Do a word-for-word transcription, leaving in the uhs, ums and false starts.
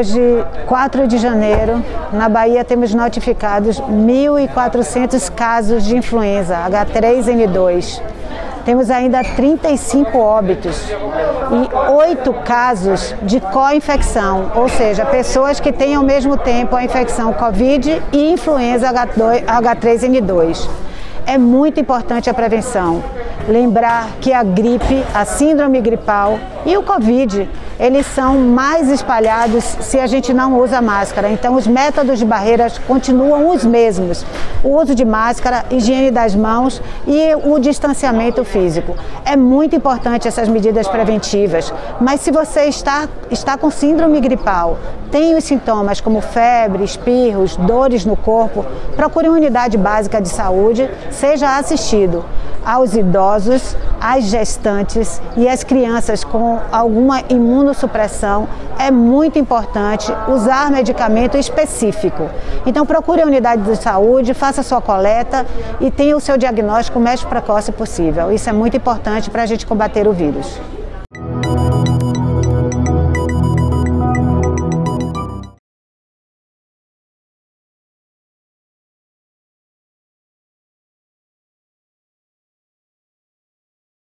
hoje, quatro de janeiro, na Bahia temos notificados mil e quatrocentos casos de influenza H três N dois. Temos ainda trinta e cinco óbitos e oito casos de co-infecção, ou seja, pessoas que têm ao mesmo tempo a infecção Covid e influenza H três N dois. É muito importante a prevenção. Lembrar que a gripe, a síndrome gripal e o Covid, eles são mais espalhados se a gente não usa máscara. Então, os métodos de barreiras continuam os mesmos. O uso de máscara, higiene das mãos e o distanciamento físico. É muito importante essas medidas preventivas, mas se você está, está com síndrome gripal, tem os sintomas como febre, espirros, dores no corpo, procure uma unidade básica de saúde, seja assistido. Aos idosos, às gestantes e às crianças com alguma imunossupressão, é muito importante usar medicamento específico. Então procure a unidade de saúde, faça a sua coleta e tenha o seu diagnóstico o mais precoce possível. Isso é muito importante para a gente combater o vírus.